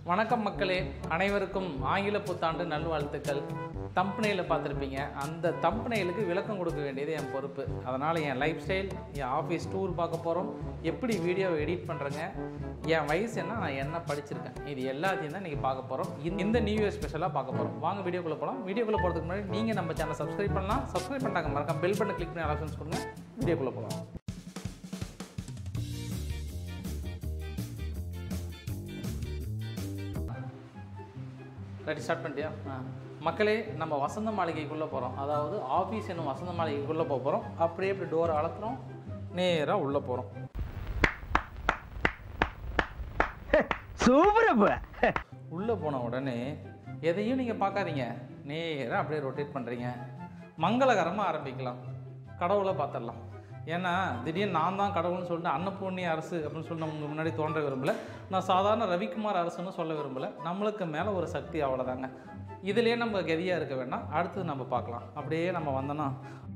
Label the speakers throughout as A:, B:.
A: வணக்கம் மக்களே, அனைவருக்கும் ஆங்கில புத்தாண்டு நல்வாழ்த்துக்கள். தம்பனையில் பார்த்துருப்பீங்க. அந்த தம்பனையிலுக்கு விளக்கம் கொடுக்க வேண்டியது என் பொறுப்பு. அதனால் என் லைஃப் ஸ்டைல், என் ஆஃபீஸ் டூர் பார்க்க போகிறோம், எப்படி வீடியோவை எடிட் பண்ணுறேங்க, என் வயசு என்ன, நான் என்ன படிச்சிருக்கேன், இது எல்லாத்தையும் தான் நீங்கள் பார்க்க போகிறோம். இந்த நியூ இயர் ஸ்பெஷலாக பார்க்க போகிறோம். வாங்க வீடியோக்குள்ளே போகலாம். வீடியோக்குள்ளே போகிறதுக்கு முன்னாடி நீங்கள் நம்ம சேனலை சப்ஸ்கிரைப் பண்ணலாம். சப்ஸ்கிரைப் பண்ணாங்க மறக்காம பெல் பட்டனை கிளிக் பண்ணி ஆப்ஷன்ஸ் கொடுங்க. வீடியோக்குள்ளே போகலாம். ரைட், ஸ்டார்ட் பண்ணிட்டியா? மக்களே, நம்ம வசந்த மாளிகைக்குள்ளே போகிறோம். அதாவது ஆஃபீஸ் என்னும் வசந்த மாளிகைக்குள்ளே போகிறோம். அப்படியே இப்படி டோரை அழுத்துறோம், நேராக உள்ளே போகிறோம்.
B: சூப்பர்.
A: உள்ளே போன உடனே எதையும் நீங்கள் பார்க்காதீங்க, நேராக அப்படியே ரொட்டேட் பண்ணுறீங்க. மங்களகரமாக ஆரம்பிக்கலாம். கடவுளை பார்த்துடலாம். ஏன்னா திடீர்னு நான் தான் கடவுள்னு சொல்லிட்டு அன்னபூர்ணி அரசு அப்படின்னு சொல்லி நம்ம முன்னாடி தோன்ற விரும்பலை. நான் சாதாரண ரவிக்குமார் அரசுன்னு சொல்ல விரும்பலை. நம்மளுக்கு மேலே ஒரு சக்தி, அவ்வளோதாங்க. இதிலே நம்ம கதியாக இருக்க வேண்டாம். அடுத்து நம்ம பார்க்கலாம். அப்படியே நம்ம வந்தோன்னா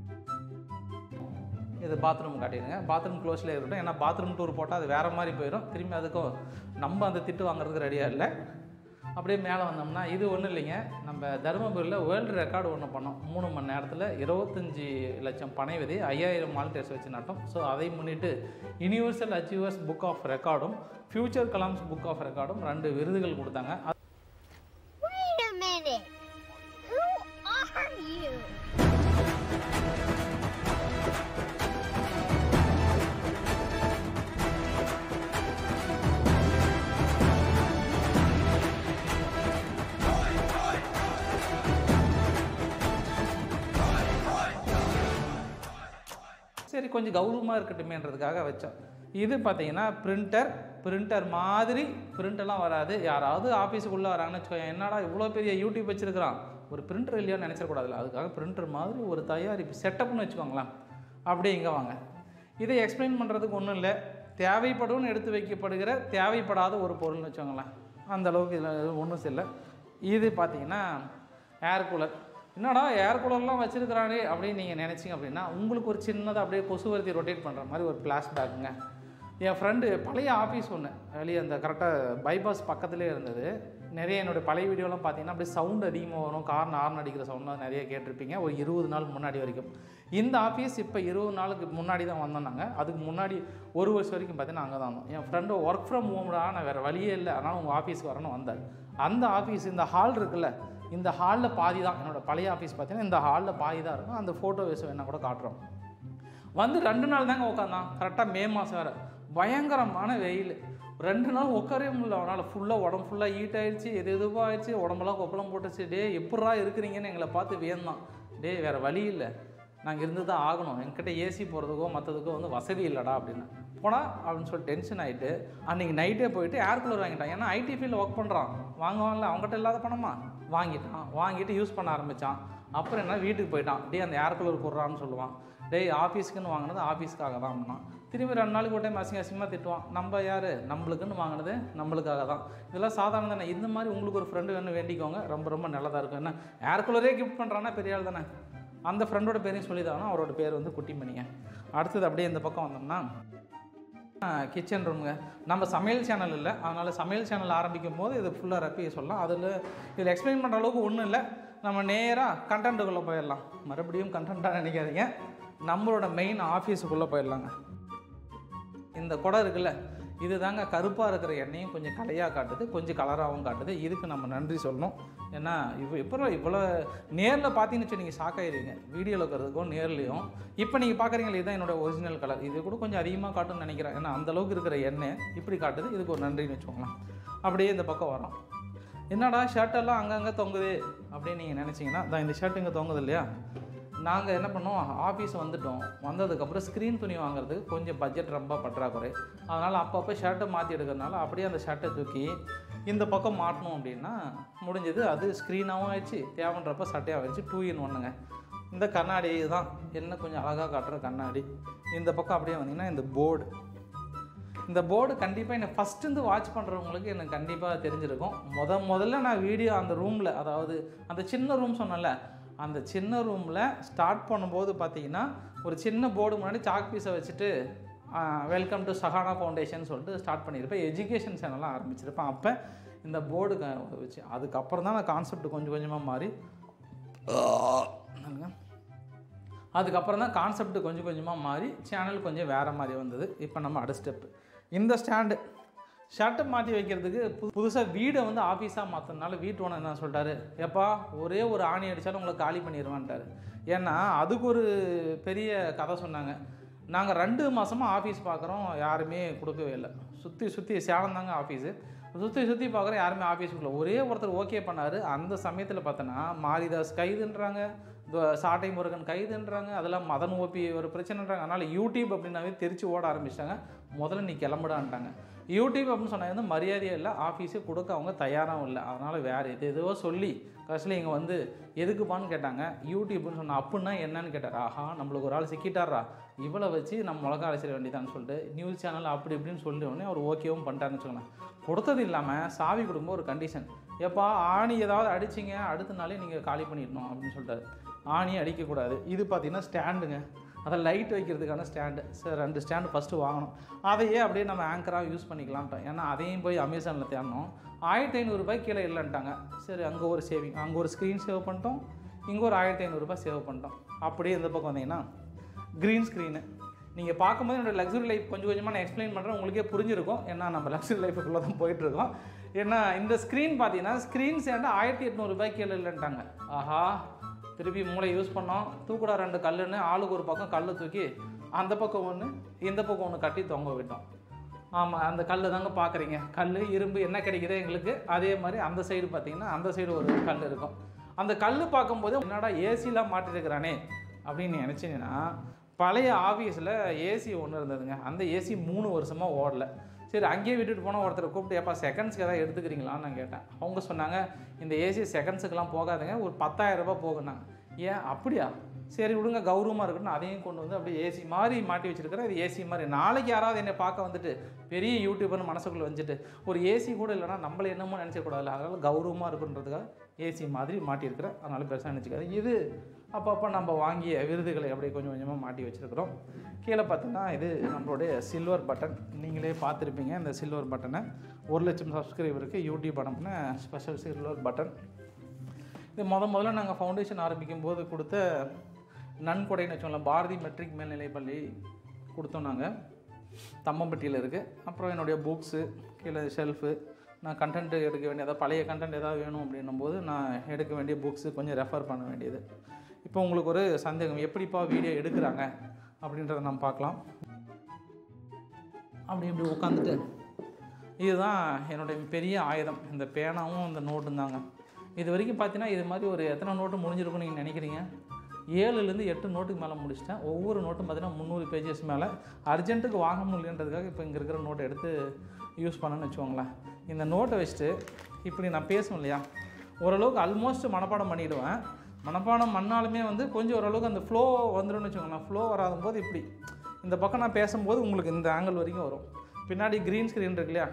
A: இது பாத்ரூம் காட்டிடுங்க. பாத்ரூம் க்ளோஸில் இருக்கட்டும். ஏன்னா பாத்ரூம் டூர் போட்டால் அது வேறு மாதிரி போயிடும். திரும்பி அதுக்கும் நம்ம அந்த திட்டு வாங்குறதுக்கு ரெடியாக இல்லை. அப்படியே மேலே வந்தோம்னா இது ஒன்றும் இல்லைங்க, நம்ம தருமபுரியில் வேர்ல்டு ரெக்கார்டு ஒன்று பண்ணோம். 3 மணி நேரத்தில் 25 லட்சம் பனை விதை 5000 மால்டேர்ஸ் வச்சு நட்டோம். ஸோ அதை முன்னிட்டு யுனிவர்சல் அச்சீவர்ஸ் புக் ஆஃப் ரெக்கார்டும் ஃபியூச்சர் கலாம்ஸ் புக் ஆஃப் ரெக்கார்டும் 2 விருதுகள் கொடுத்தாங்க. சரி, கொஞ்சம் கௌரவமாக இருக்கட்டுமேன்றதுக்காக வச்சோம். இது பார்த்தீங்கன்னா பிரிண்டர் மாதிரி பிரிண்டெல்லாம் வராது. யாராவது ஆஃபீஸுக்குள்ளே வராங்கன்னு வச்சுக்கோங்க, என்னடா இவ்வளோ பெரிய யூடியூப் வச்சுருக்கிறான், ஒரு பிரிண்டர் இல்லையான்னு நினச்சிடக்கூடாதுல்ல. அதுக்காக பிரிண்டர் மாதிரி ஒரு தயாரிப்பு செட்டப்னு வச்சுக்கோங்களேன். அப்படியே இங்கே வாங்க. இதை எக்ஸ்பிளைன் பண்ணுறதுக்கு ஒன்றும் இல்லை. தேவைப்படும்னு எடுத்து வைக்கப்படுகிற தேவைப்படாத ஒரு பொருள்னு வச்சுக்கோங்களேன். அந்தளவுக்கு இதில் ஒன்றும் இல்லை. இது பார்த்தீங்கன்னா ஏர் கூலர். என்னடா ஏர் கூலர்லாம் வச்சுருக்கிறானே அப்படின்னு நீங்கள் நினச்சிங்க அப்படின்னா, உங்களுக்கு ஒரு சின்னதாக அப்படியே கொசுவர்த்தி ரொட்டேட் பண்ணுற மாதிரி ஒரு பிளாஸ் பேக்குங்க. என் ஃப்ரெண்டு பழைய ஆஃபீஸ் ஒன்று வெளியே அந்த கரெக்டாக பைபாஸ் பக்கத்துலேயே இருந்தது. நிறைய என்னுடைய பழைய வீடியோலாம் பார்த்தீங்கன்னா அப்படியே சவுண்ட் அதிகமாக வரும். கார் ஹார்ன் அடிக்கிற சவுண்ட்லாம் நிறைய கேட்டிருப்பீங்க. ஒரு 20 நாள் முன்னாடி வரைக்கும். இந்த ஆஃபீஸ் இப்போ 20 நாளுக்கு முன்னாடி தான் வந்தோம் நாங்கள். அதுக்கு முன்னாடி 1 வருஷம் வரைக்கும் பார்த்தீங்கன்னா அங்கே தான் வந்தோம். என் ஃப்ரெண்டு ஒர்க் ஃப்ரம் ஹோம்டா, நான் வேறு வழியே இல்லை, அதனால் உங்கள் ஆஃபீஸ்க்கு வரணும் வந்தார். அந்த ஆஃபீஸ் இந்த ஹால் இருக்குல்ல, இந்த ஹாலில் பாதி தான் என்னோடய பழைய ஆஃபீஸ். பார்த்தீங்கன்னா இந்த ஹாலில் பாதி தான் இருக்கும். அந்த ஃபோட்டோ வேஸ் வேணால் கூட காட்டுறோம். வந்து 2 நாள் தாங்க உட்காந்தான். கரெக்டாக மே மாதம் வேறு, பயங்கரமான வெயில். 2 நாள் உட்காரவே முடியல அவனால். ஃபுல்லாக உடம்பு ஃபுல்லாக ஹீட் ஆகிடுச்சு, எதுவாக ஆகிடுச்சு, உடம்பெல்லாம் கொப்பளம் போட்டுச்சு. டே எப்படா இருக்கிறீங்கன்னு எங்களை பார்த்து வேந்தான். டே வேறு வழி இல்லை, நாங்கள் இருந்து தான் ஆகணும், என்கிட்ட ஏசி போகிறதுக்கோ மற்றதுக்கோ வந்து வசதி இல்லைடா அப்படின்னு போனால் அப்படின்னு சொல்லி டென்ஷன் ஆகிட்டு அன்றைக்கி நைட்டே போயிட்டு ஏர் கூலர் வாங்கிட்டான். ஏன்னா ஐடி ஃபீல்டில் ஒர்க் பண்ணுறான், வாங்குவாங்கல்ல, அவங்ககிட்ட இல்லாத பணமா வாங்கிட்டு யூஸ் பண்ண ஆரம்பித்தான். அப்புறம் என்ன, வீட்டுக்கு போயிட்டான். டே அந்த ஏர் கூலர் போடுறான்னு சொல்லுவான். டே ஆஃபீஸ்க்குன்னு வாங்கினது ஆஃபீஸ்க்காக தான் அப்படின்னா. திரும்பி 2 நாளைக்கு ஒரு டைம் அசிங்கமாக திட்டுவான். நம்ம யார், நம்மளுக்குன்னு வாங்கினது நம்மளுக்காக தான். இதெல்லாம் சாதாரணம் தானே. இந்த மாதிரி உங்களுக்கு ஒரு ஃப்ரெண்டு வேணும், வேண்டிக்கோங்க. ரொம்ப ரொம்ப நல்லதாக இருக்கும். என்ன ஏர் கூலரே கிஃப்ட் பண்ணுறான்னா பெரிய ஆள் தானே. அந்த ஃப்ரெண்டோட பேரையும் சொல்லிதாங்கன்னா, அவரோட பேர் வந்து குட்டிமணிங்க. அடுத்தது அப்படியே இந்த பக்கம் வந்தோம்னா கிச்சன் ரூமுங்க. நம்ம சமையல் சேனல் இல்லை, அதனால் சமையல் சேனல் ஆரம்பிக்கும் போது இது ஃபுல்லாக ரப்பியை சொல்லலாம். இதில் எக்ஸ்பிளைன் பண்ணுற அளவுக்கு ஒன்றும் இல்லை. நம்ம நேராக கண்டென்ட்டுக்குள்ளே போயிடலாம். மறுபடியும் கண்டென்ட்டாக நினைக்காதீங்க, நம்மளோட மெயின் ஆஃபீஸுக்குள்ளே போயிடலாங்க. இந்த குடம் இருக்குல்ல, இது தாங்க கருப்பாக இருக்கிற எண்ணெயும் கொஞ்சம் கலையாக காட்டுது, கொஞ்சம் கலராகவும் காட்டுது. இதுக்கு நம்ம நன்றி சொல்லணும். ஏன்னா இவ்வளோ நேரில் பார்த்தீங்கன்னு வச்சு நீங்கள் ஷாக் ஆகிடுவீங்க. வீடியோவில் இருக்கிறதுக்கும் நேர்லேயும். இப்போ நீங்கள் பார்க்குறீங்களா, இதுதான் என்னோடய ஒரிஜினல் கலர். இது கூட கொஞ்சம் அதிகமாக காட்டுன்னு நினைக்கிறேன். ஏன்னா அந்தளவுக்கு இருக்கிற எண்ணெய் இப்படி காட்டுது. இதுக்கு ஒரு நன்றின்னு வச்சுக்கோங்களேன். அப்படியே இந்த பக்கம் வரோம். என்னடா ஷர்ட்டெல்லாம் அங்கங்கே தொங்குது அப்படின்னு நீங்கள் நினச்சிங்கன்னா, தான் இந்த ஷர்ட் இங்கே தொங்குது இல்லையா. நாங்கள் என்ன பண்ணோம், ஆஃபீஸ் வந்துவிட்டோம். வந்ததுக்கப்புறம் ஸ்க்ரீன் துணி வாங்குறதுக்கு கொஞ்சம் பட்ஜெட் ரொம்ப பற்றாக்குறை. அதனால் அப்பப்போ ஷர்ட்டை மாற்றி எடுக்கிறதுனால அப்படியே அந்த ஷர்ட்டை தூக்கி இந்த பக்கம் மாட்டணும் அப்படின்னா முடிஞ்சது. அது ஸ்க்ரீனாகவும் ஆயிடுச்சு, தேவைன்றப்ப சட்டையாக ஆயிடுச்சு. 2 in 1ங்க. இந்த கண்ணாடி தான் என்ன கொஞ்சம் அழகாக காட்டுற கண்ணாடி. இந்த பக்கம் அப்படியே வந்தீங்கன்னா இந்த போர்டு கண்டிப்பாக என்னை ஃபஸ்ட்டு வாட்ச் பண்ணுறவங்களுக்கு எனக்கு கண்டிப்பாக தெரிஞ்சிருக்கும். முதல்ல நான் வீடியோ அந்த ரூமில், அதாவது அந்த சின்ன ரூம் சொன்னேன்ல, அந்த சின்ன ரூமில் ஸ்டார்ட் பண்ணும்போது பார்த்தீங்கன்னா ஒரு சின்ன போர்டு முன்னாடி சாக் பீஸை வச்சுட்டு வெல்கம் டு சஹானா ஃபவுண்டேஷன் சொல்லிட்டு ஸ்டார்ட் பண்ணியிருப்பேன். எஜுகேஷன் சேனலாக ஆரம்பிச்சிருப்பேன். அப்போ இந்த போர்டு வச்சு. அதுக்கப்புறம் தான் நான் கான்செப்ட் கொஞ்சம் கொஞ்சமாக மாறி அதுக்கப்புறம் தான் கான்செப்ட் கொஞ்சம் கொஞ்சமாக மாறி சேனல் கொஞ்சம் வேறு மாதிரி வந்தது. இப்போ நம்ம அடுத்த ஸ்டெப்பு இந்த ஸ்டாண்டு ஷர்ட்டை மாட்டி வைக்கிறதுக்கு புதுசாக வீடை வந்து ஆஃபீஸாக மாற்றினால வீட்டு ஓனர் என்ன சொல்லிட்டாரு, எப்பா ஒரே ஒரு ஆணி அடித்தாலும் உங்களை காலி பண்ணிடுவான்ட்டார். ஏன்னா அதுக்கு ஒரு பெரிய கதை சொன்னாங்க. நாங்கள் 2 மாதமாக ஆஃபீஸ் பார்க்குறோம், யாருமே கொடுக்கவே இல்லை. சுற்றி சேலம் தாங்க ஆஃபீஸு. சுற்றி பார்க்குறோம், யாருமே ஆஃபீஸுக்குள்ளே. ஒரே ஒருத்தர் ஓகே பண்ணார். அந்த சமயத்தில் பார்த்தோன்னா மாரிதாஸ் கைதுன்றாங்க, சாட்டை முருகன் கைதுன்றாங்க, அதெல்லாம் மதன் ஓபி ஒரு பிரச்சனைன்றாங்க. அதனால் யூடியூப் அப்படின்னாவே தெரிச்சு ஓட ஆரம்பிச்சிட்டாங்க. முதல்ல நீ கிளம்பிடான்ட்டாங்க. யூடியூப் அப்படின்னு சொன்னால் வந்து மரியாதையே இல்லை, ஆஃபீஸே கொடுக்க அவங்க தயாராகவும் இல்லை. அதனால் வேறு எதோ சொல்லி கடைசியில் இங்கே வந்து எதுக்குப்பான்னு கேட்டாங்க. யூடியூப்னு சொன்னால் அப்படின்னா என்னன்னு கேட்டார். ஆஹா நம்மளுக்கு ஒரு ஆள் சிக்கிட்டாரா, இவ்வளோ வச்சு நம்ம மிளகா அரைச்சிட வேண்டியதான்னு சொல்லிட்டு நியூஸ் சேனல் அப்படி இப்படின்னு சொல்லிட்டு உடனே அவர் ஓகேவும் பண்ணிட்டாருன்னு வச்சுக்கோங்களேன். கொடுத்தது இல்லாமல் சாவி கொடுக்கும்போது ஒரு கண்டிஷன், எப்பா ஆணி ஏதாவது அடிச்சிங்க அடுத்த நாளே நீங்கள் காலி பண்ணிடணும் அப்படின்னு சொல்லிட்டாரு. ஆணியை அடிக்கக்கூடாது. இது பார்த்திங்கன்னா ஸ்டாண்டுங்க, அதை லைட் வைக்கிறதுக்கான ஸ்டாண்டு. சார் 2 ஸ்டாண்டு ஃபஸ்ட்டு வாங்கணும். அதையே அப்படியே நம்ம ஆங்கராக யூஸ் பண்ணிக்கலான்ட்டோம். ஏன்னா அதையும் போய் அமேசானில் தேடணும். 1500 ரூபாய் கீழே இல்லைன்ட்டாங்க. சரி அங்கே ஒரு சேவிங், அங்கே ஒரு ஸ்க்ரீன் சேவ் பண்ணிட்டோம், இங்கே ஒரு 1500 ரூபாய் சேவ் பண்ணிட்டோம். அப்படியே இந்த பக்கம் வந்தீங்கன்னா க்ரீன் ஸ்க்ரீனு. நீங்கள் பார்க்கும்போது என்னோடய லக்ஸுரி லைஃப் கொஞ்சம் கொஞ்சமாக நான் எக்ஸ்பிளைன் பண்ணுறேன், உங்களுக்கே புரிஞ்சிருக்கும். ஏன்னா நம்ம லக்ஸுரி லைஃபுக்குள்ளே தான் போயிட்டுருக்கோம். ஏன்னா இந்த ஸ்க்ரீன் பார்த்தீங்கன்னா ஸ்க்ரீன் சேர்ந்து 1800 ரூபாய் கீழே இல்லைன்ட்டாங்க. ஆஹா திருப்பி மூளை யூஸ் பண்ணோம். தூக்குடா 2 கல்லுன்னு ஆளுக்கு ஒரு பக்கம் கல் தூக்கி அந்த பக்கம் ஒன்று இந்த பக்கம் ஒன்று கட்டி தொங்க விட்டோம். ஆமாம் அந்த கல் தாங்க பார்க்குறீங்க. கல் இரும்பு என்ன கிடைக்குதோ எங்களுக்கு, அதே மாதிரி அந்த சைடு பார்த்திங்கன்னா அந்த சைடு ஒரு கல் இருக்கும். அந்த கல் பார்க்கும்போது என்னடா ஏசிலாம் மாட்டிருக்கிறானே அப்படின்னு நினச்சிங்கன்னா, பழைய ஆஃபீஸில் ஏசி ஒன்று இருந்ததுங்க. அந்த ஏசி 3 வருஷமாக ஓடலை. சரி அங்கேயே விட்டுட்டு போனால் ஒருத்தரை கூப்பிட்டு எப்பா செகண்ட்ஸ்க்கு எதாவது எடுத்துக்கிறீங்களான்னு நான் கேட்டேன். அவங்க சொன்னாங்க இந்த ஏசி செகண்ட்ஸுக்கெலாம் போகாதுங்க, ஒரு 10,000 ரூபாய் போகுன்னாங்க. ஏன் அப்படியா, சரி விடுங்க கௌரவமாக இருக்குன்னு அதையும் கொண்டு வந்து அப்படியே ஏசி மாதிரி மாட்டி வச்சுருக்கிறேன். இது ஏசி மாதிரி நாளைக்கு யாராவது என்னை பார்க்க வந்துட்டு பெரிய யூடியூபர்னு மனசுக்குள்ளே வந்துட்டு ஒரு ஏசி கூட இல்லைனா நம்மளை என்னமோ நினச்சக்கூடாது. அதனால் கௌரவமாக இருக்குன்றதுக்காக ஏசி மாதிரி மாட்டியிருக்கிறேன். அதனால் பெருசாக நினச்சிக்காது. இது அப்பப்போ நம்ம வாங்கிய விருதுகளை அப்படியே கொஞ்சம் கொஞ்சமாக மாட்டி வச்சுருக்கிறோம். கீழே பார்த்தீங்கன்னா இது நம்மளுடைய சில்வர் பட்டன். நீங்களே பார்த்துருப்பீங்க இந்த சில்வர் பட்டனை. 1,00,000 சப்ஸ்கிரைபருக்கு யூடியூப் அனுப்பின ஸ்பெஷல் சில்வர் பட்டன். இது முதல்ல நாங்கள் ஃபவுண்டேஷன் ஆரம்பிக்கும் போது கொடுத்த நன்கொடைன்னு வச்சோங்களேன். பாரதி மெட்ரிக் மேல்நிலைப்பள்ளி கொடுத்தோம் நாங்கள். தம்மம்பட்டியில் இருக்குது. அப்புறம் என்னுடைய புக்ஸு கீழே ஷெல்ஃபு, நான் கண்டென்ட் எடுக்க வேண்டிய ஏதாவது பழைய கண்டென்ட் ஏதாவது வேணும் அப்படின்னும் போது நான் எடுக்க வேண்டிய புக்ஸு கொஞ்சம் ரெஃபர் பண்ண வேண்டியது. இப்போ உங்களுக்கு ஒரு சந்தேகம், எப்படிப்பா வீடியோ எடுக்கிறாங்க அப்படின்றத நம்ம பார்க்கலாம். அப்படி இப்படி உட்காந்துட்டு இதுதான் என்னுடைய பெரிய ஆயுதம், இந்த பேனாவும் இந்த நோட்டும் தாங்க. இது வரைக்கும் பார்த்தீங்கன்னா இது மாதிரி ஒரு எத்தனை நோட்டு முடிஞ்சிருக்குன்னு நீங்கள் நினைக்கிறீங்க? 7லேருந்து 8 நோட்டுக்கு மேலே முடிச்சிட்டேன். ஒவ்வொரு நோட்டும் பார்த்தீங்கன்னா 300 பேஜஸ் மேலே. அர்ஜென்ட்டுக்கு வாங்க முடியலன்றதுக்காக இப்போ இங்கே இருக்கிற நோட்டை எடுத்து யூஸ் பண்ணேன்னு வச்சுக்கோங்களேன். இந்த நோட்டை வச்சுட்டு இப்படி நான் பேசுவேன் இல்லையா, ஓரளவுக்கு ஆல்மோஸ்ட் மனப்பாடம் பண்ணிவிடுவேன். மனப்பாடம் பண்ணாலுமே வந்து கொஞ்சம் ஓரளவுக்கு அந்த ஃப்ளோ வந்துடும்னு வச்சுக்கோங்களேன். ஃப்ளோ வராத போது இப்படி இந்த பக்கம் நான் பேசும்போது உங்களுக்கு இந்த ஆங்கிள் வரைக்கும் வரும். பின்னாடி க்ரீன் ஸ்க்ரீன் இருக்கு இல்லையா,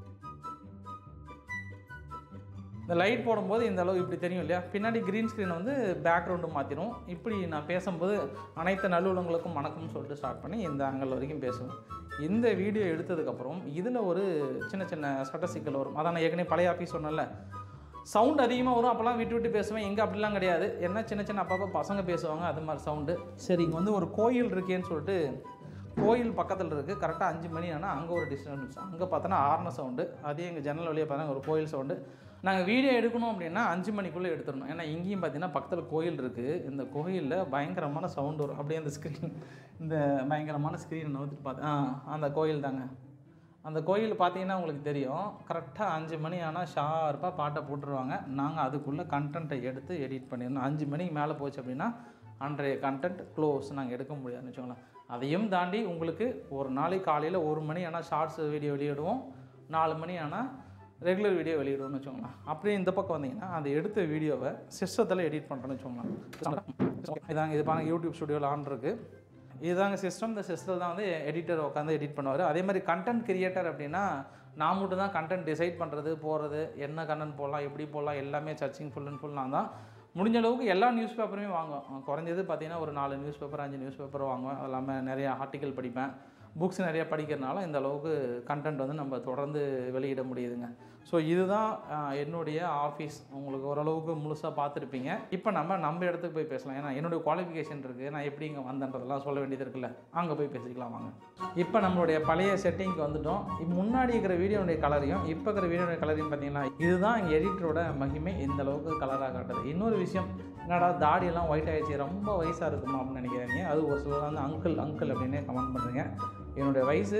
A: இந்த லைட் போடும்போது இந்த அளவு இப்படி தெரியும் இல்லையா, பின்னாடி க்ரீன் ஸ்க்ரீனை வந்து பேக்ரவுண்டு மாற்றிடும். இப்படி நான் பேசும்போது அனைத்து நல்லுள்ளங்களுக்கும் வணக்கம்னு சொல்லிட்டு ஸ்டார்ட் பண்ணி இந்த ஆங்கிள் வரைக்கும் பேசுவேன். இந்த வீடியோ எடுத்ததுக்கப்புறம் இதில் ஒரு சின்ன சின்ன சட்ட சிக்கல் வரும். அதான் நான் ஏற்கனவே பழைய ஆஃபீஸ் சொன்னேன்ல, சவுண்டு அதிகமாக வரும். அப்போல்லாம் விட்டு விட்டு பேசுவேன். எங்கே அப்படிலாம் கிடையாது. என்ன சின்ன சின்ன அப்பப்போ பசங்க பேசுவாங்க, அது மாதிரி சவுண்டு. சரி இங்கே வந்து ஒரு கோயில் இருக்கேன்னு சொல்லிட்டு, கோயில் பக்கத்தில் இருக்குது. கரெக்டாக 5 மணி ஆனால் அங்கே ஒரு டிஸ்டர்பன்ஸ். அங்கே பார்த்தோன்னா ஆர்ன சவுண்டு. அதே எங்கள் ஜன்னல் வழியாக பார்த்தா ஒரு கோயில் சவுண்டு. நாங்கள் வீடியோ எடுக்கணும் அப்படின்னா 5 மணிக்குள்ளே எடுத்துடணும். ஏன்னா இங்கேயும் பார்த்தீங்கன்னா பக்கத்தில் கோயில் இருக்குது. இந்த கோயிலில் பயங்கரமான சவுண்டு வரும். அப்படியே அந்த ஸ்க்ரீன், இந்த பயங்கரமான ஸ்க்ரீனை நோத்திட்டு பார்த்தேன். அந்த கோயில் தாங்க. அந்த கோயில் பார்த்தீங்கன்னா உங்களுக்கு தெரியும், கரெக்டாக 5 மணி ஆனால் ஷார்ப்பாக பாட்டை போட்டுருவாங்க. நாங்கள் அதுக்குள்ளே கண்டென்ட்டை எடுத்து எடிட் பண்ணிடணும். 5 மணிக்கு மேலே போச்சு அப்படின்னா அன்றைய கண்டென்ட் க்ளோஸ், நாங்கள் எடுக்க முடியாதுன்னு வச்சுக்கோங்களேன். அதையும் தாண்டி உங்களுக்கு ஒரு நாளைக்கு காலையில் 1 மணி ஆனால் ஷார்ட்ஸ் வீடியோ வெளியிடுவோம், 4 மணி ஆனால் ரெகுலர் வீடியோ வெளியிடுவோம்னு வச்சுக்கோங்களேன். அப்படியே இந்த பக்கம் வந்தீங்கன்னா அந்த எடுத்த வீடியோவை சிஸ்டத்தில் எடிட் பண்ணுறோன்னு வச்சுக்கோங்களேன். இதாங்க இது பாருங்கள், யூடியூப் ஸ்டுடியோவில் ஆன் இருக்குது. இதுதாங்க சிஸ்டம். இந்த சிஸ்டத்தில் தான் வந்து எடிட்டர் உட்காந்து எடிட் பண்ணுவார். அதே மாதிரி கண்டென்ட் கிரியேட்டர் அப்படின்னா நான் மட்டும் தான் கண்டென்ட் டிசைட் பண்ணுறது, போகிறது, என்ன கண்டென்ட் போடலாம், எப்படி போடலாம், எல்லாமே சர்ச்சிங் ஃபுல் அண்ட் ஃபுல் நான் தான். முடிஞ்ச அளவுக்கு எல்லா நியூஸ் பேப்பருமே வாங்குவேன். குறைஞ்சது பார்த்தீங்கன்னா ஒரு 4 நியூஸ் பேப்பர் 5 நியூஸ் பேப்பர் வாங்குவேன். அது இல்லாமல் நிறையா ஆர்டிக்கல் படிப்பேன். புக்ஸ் நிறையா படிக்கிறதுனால இந்த அளவுக்கு கண்டென்ட் வந்து நம்ம தொடர்ந்து வெளியிட முடியுதுங்க. ஸோ இதுதான் என்னுடைய ஆஃபீஸ். உங்களுக்கு ஓரளவுக்கு முழுசாக பார்த்துருப்பீங்க. இப்போ நம்ம இடத்துக்கு போய் பேசலாம். ஏன்னா என்னுடைய குவாலிஃபிகேஷன் இருக்குது, நான் எப்படி இங்கே வந்தேன்றதெல்லாம் சொல்ல வேண்டியது இருக்குல்ல. அங்கே போய் பேசிக்கலாம் வாங்க. இப்போ நம்மளுடைய பழைய செட்டிங்க்கு வந்துட்டோம். முன்னாடி இருக்கிற வீடியோனுடைய கலரையும் இப்போ இருக்கிற வீடியோனுடைய கலரையும் பார்த்தீங்கன்னா இதுதான் எடிட்டரோட மகிமை. இந்த அளவுக்கு கலராக காட்டுது. இன்னொரு விஷயம், என்னடா தாடியெல்லாம் ஒயிட் ஆகிடுச்சு, ரொம்ப வயசாக இருக்குமா அப்படின்னு நினைக்கிறீங்க. அது ஒரு சிலர் வந்து அங்கிள் அப்படின்னு கமெண்ட் பண்ணுறீங்க. என்னுடைய வயசு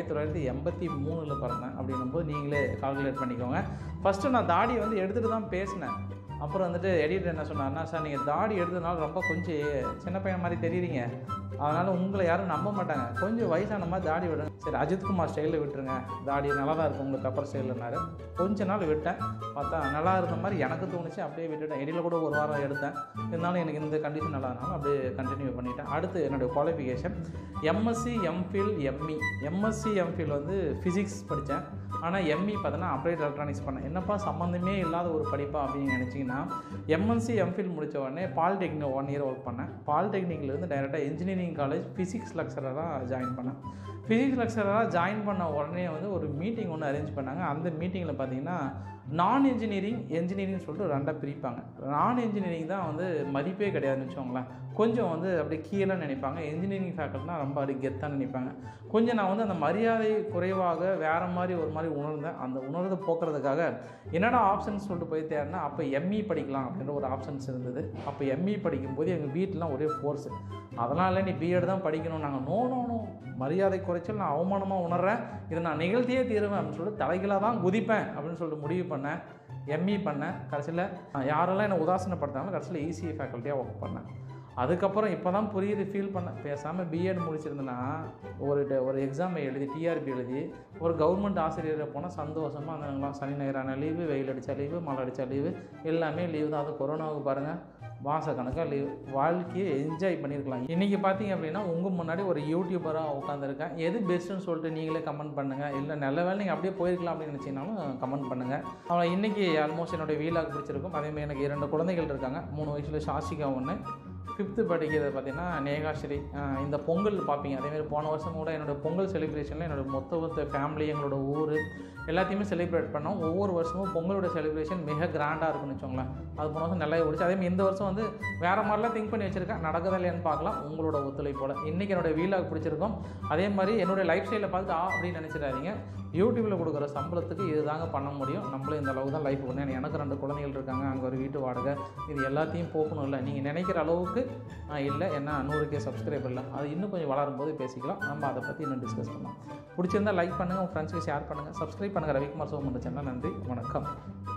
A: 1983 பிறந்தேன். அப்படின்னும்போது நீங்களே கால்குலேட் பண்ணிக்கோங்க. ஃபஸ்ட்டு நான் தாடி வந்து எடுத்துகிட்டு தான் பேசினேன். அப்புறம் வந்துட்டு எடிட்டர் என்ன சொன்னார்னா, சார் நீங்கள் தாடி எடுத்ததுனால ரொம்ப கொஞ்சம் சின்ன பையன் மாதிரி தெரியுறீங்க, அதனால் உங்களை யாரும் நம்ப மாட்டாங்க, கொஞ்சம் வயசான மாதிரி தாடி விடுங்க. சரி அஜித்குமார் ஸ்டைலில் விட்டுருங்க, தாடி நல்லா தான் இருக்கும் உங்களுக்கு பெப்பர் ஸ்டைல்னாரு. கொஞ்ச நாள் விட்டேன், பார்த்தா நல்லா இருந்த மாதிரி எனக்கு தோணுச்சு, அப்படியே விட்டுட்டேன். இடையில கூட ஒரு வாரம் எடுத்தேன், இருந்தாலும் எனக்கு இந்த கண்டிஷன் நல்லா இருந்தாலும் அப்படியே கண்டினியூ பண்ணிட்டேன். அடுத்து என்னுடைய qualification MSc MPhil ME. MSc MPhil வந்து ஃபிசிக்ஸ் படித்தேன். ஆனால் எம்இ பார்த்தோன்னா அப்ளைட் எலக்ட்ரானிக்ஸ் பண்ணேன். என்னப்பா சம்மந்தமே இல்லாத ஒரு படிப்பா அப்படின்னு நினச்சிங்கன்னா, எம்எஸ்சி எம்ஃபில் முடித்த உடனே பாலிடெக்னிக் 1 இயர் ஒர்க் பண்ணேன். பாலிடெக்னிக்லேருந்து டைரெக்டாக இன்ஜினியரிங் காலேஜ் ஃபிசிக்ஸ் லெக்சராக ஜாயின் பண்ணேன். ஃபிசிக்ஸ் லெக்சராக ஜாயின் பண்ண உடனே வந்து ஒரு மீட்டிங் ஒன்று அரேஞ்ச் பண்ணாங்க. அந்த மீட்டிங்கில் பார்த்தீங்கன்னா நான் இன்ஜினியரிங் சொல்லிட்டு ரெண்டாக பிரிப்பாங்க. நான் இன்ஜினியரிங் தான் வந்து மதிப்பே கிடையாதுன்னு வச்சுக்கோங்களேன். கொஞ்சம் வந்து அப்படியே கீழே நினைப்பாங்க. இன்ஜினியரிங் ஃபேக்கல்ட்டினா ரொம்ப அப்படி கெத்தாக நினைப்பாங்க. கொஞ்சம் நான் வந்து அந்த மரியாதை குறைவாக வேறு மாதிரி ஒரு மாதிரி உணர்ந்தேன். அந்த உணர்வை போக்குறதுக்காக என்னடா ஆப்ஷன்ஸ் சொல்லிட்டு போய் தேடினா, அப்போ எம்இ படிக்கலாம் அப்படின்ற ஒரு ஆப்ஷன்ஸ் இருந்தது. அப்போ எம்இ படிக்கும்போது எங்கள் வீட்டிலாம் ஒரே ஃபோர்ஸு, அதனால் நீ பிஎட் தான் படிக்கணும். நாங்கள் நோ மரியாதை குறைச்சல், நான் அவமானமாக உணர்றேன், இதை நான் நிகழ்த்தியே தீருவேன் அப்படின்னு சொல்லிட்டு தலைகளாக தான் குதிப்பேன் அப்படின்னு சொல்லிட்டு முடிவு பண்ணேன். எம்இ பண்ணேன். கடைசியில் யாரெல்லாம் என்னை உதாசனப்படுத்தாங்களோ கடைசியில் இசிஇ ஃபேக்கல்ட்டியாக ஒர்க் பண்ணேன். அதுக்கப்புறம் இப்போ தான் புரியுது, ஃபீல் பண்ணேன். பேசாமல் பிஎட் முடிச்சிருந்தேன்னா ஒரு எக்ஸாமை எழுதி டிஆர்பி எழுதி ஒரு கவர்மெண்ட் ஆசிரியரை போனால் சந்தோஷமாக இருந்தாங்களாம். சனி ஞாயிறான லீவு, வெயில் அடித்தா லீவு, மழை அடித்தா லீவு, எல்லாமே லீவு தான். அது கொரோனாவுக்கு பாருங்கள் மாதக்கணக்காக லீவ். வாழ்க்கையை என்ஜாய் பண்ணியிருக்கலாம். இன்றைக்கி பார்த்தீங்க அப்படின்னா உங்கள் முன்னாடி ஒரு யூடியூபராக உட்காந்துருக்கேன். எது பெஸ்ட்டுன்னு சொல்லிட்டு நீங்களே கமெண்ட் பண்ணுங்கள். இல்லை நல்ல வேலை நீங்கள் அப்படியே போயிருக்கலாம் அப்படின்னு நினச்சிங்கனாலும் கமெண்ட் பண்ணுங்கள். அவன் இன்றைக்கி ஆல்மோஸ்ட் என்னுடைய வீலாக பிடிச்சிருக்கும். அதேமாதிரி எனக்கு 2 குழந்தைகள் இருக்காங்க. 3 வயசில் சாஷிகா ஒன்று, 5th படிக்கிறது பார்த்திங்கன்னா நேகாஸ்ரீ. இந்த பொங்கல் பார்ப்பீங்க. அதேமாதிரி போன வருஷம் கூட என்னோடய பொங்கல் செலிப்ரேஷனில் என்னோடய மொத்த ஃபேமிலி, எங்களோட ஊர் எல்லாத்தையுமே செலிப்ரேட் பண்ணோம். ஒவ்வொரு வருஷமும் பொங்கலோட செலிப்ரேஷன் மிக கிராண்டாக இருக்குன்னு வச்சோங்களேன். அது போன வருஷம் நல்லா ஓடிச்சு. அதேமாதிரி இந்த வருஷம் வந்து வேறு மாதிரிலாம் திங்க் பண்ணி வச்சுருக்கேன். நடக்குதா இல்லையான்னு பார்க்கலாம். உங்களோட ஒத்துழைப்போட இன்றைக்கி என்னோடய வீலாக பிடிச்சிருக்கோம். அதே மாதிரி என்னுடைய லைஃப் ஸ்டைலை பார்த்து அப்படின்னு நினச்சிடாதீங்க. யூடியூப்பில் கொடுக்குற சம்பளத்துக்கு இது தாங்க பண்ண முடியும். நம்மளும் இந்த அளவுக்கு தான் லைஃப் பண்ணேன். எனக்கு 2 குழந்தைகள் இருக்காங்க. அங்கே ஒரு வீட்டு வாடகை, இது எல்லாத்தையும் போக்கணும். இல்லை நீங்கள் நினைக்கிற அளவுக்கு இல்லை, ஏன்னா 100K சப்ஸ்கிரைபர் இல்லை. அது இன்னும் கொஞ்சம் வளரும்போது பேசிக்கலாம். நம்ம அதை பற்றி இன்னும் டிஸ்கஸ் பண்ணலாம். பிடிச்சிருந்தால் லைக் பண்ணுங்கள், உங்கள் ஃப்ரெண்ட்ஸுக்கு ஷேர் பண்ணுங்கள், சப்ஸ்கிரைப் பண்ணுங்கள். ரவிக்குமார் சோமு சேனல். நன்றி, வணக்கம்.